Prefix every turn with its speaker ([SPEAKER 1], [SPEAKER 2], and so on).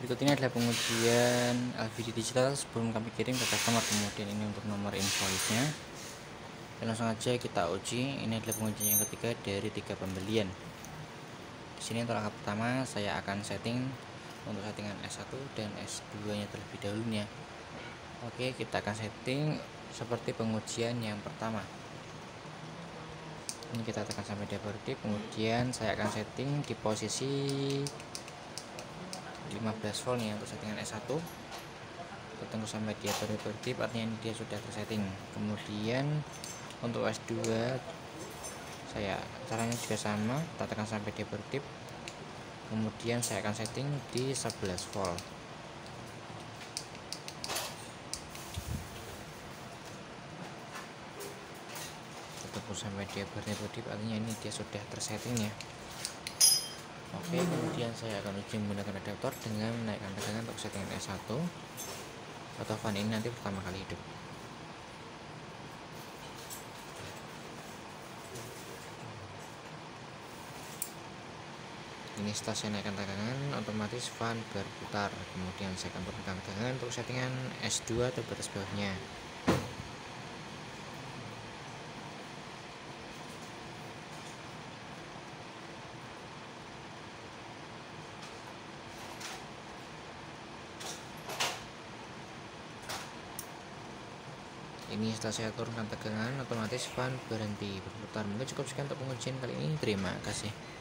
[SPEAKER 1] Berikut ini adalah pengujian LVD digital sebelum kami kirim ke customer. Kemudian ini untuk nomor invoice-nya. Dan langsung aja kita uji. Ini adalah pengujian yang ketiga dari 3 pembelian. Di sini untuk langkah pertama saya akan setting untuk settingan S1 dan S2 nya terlebih dahulu ya. Oke, kita akan setting seperti pengujian yang pertama. Ini kita tekan sampai dia berdip. Kemudian saya akan setting di posisi 15 volt nih untuk settingan S1. Kita tunggu sampai dia berdip, artinya ini dia sudah tersetting. Kemudian untuk S2 caranya juga sama, kita tekan sampai dia berdip. Kemudian saya akan setting di 11 volt. Tunggu sampai dia berdip, artinya ini dia sudah tersetting ya. Oke, kemudian saya akan uji menggunakan adaptor dengan menaikkan tegangan untuk settingan S1 atau fan ini nanti pertama kali hidup. Ini setelah saya naikkan tegangan, otomatis fan berputar. Kemudian saya akan turunkan tegangan untuk settingan S2 atau batas bawahnya. Ini setelah saya turunkan tegangan, otomatis fan berhenti berputar. Mungkin cukup sekian untuk pengujian kali ini. Terima kasih.